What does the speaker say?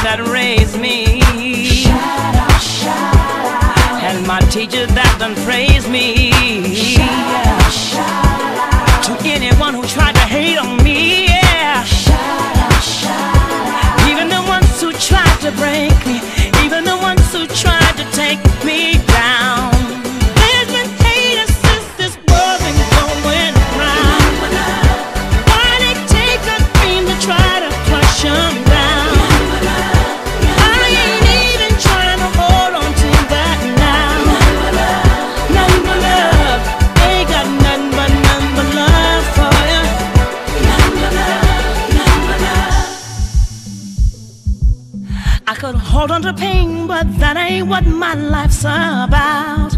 that raised me, and my teacher that done praised me. To anyone who tried to hate on me, yeah. Even the ones who tried to break me, even the ones who tried to take me down. There's been haters since this world been going round. Why they take a dream to try to crush 'em down? I ain't even trying to hold on to that now. Nothing but love, ain't got nothing but love for you. I could hold on to pain, but that ain't what my life's about.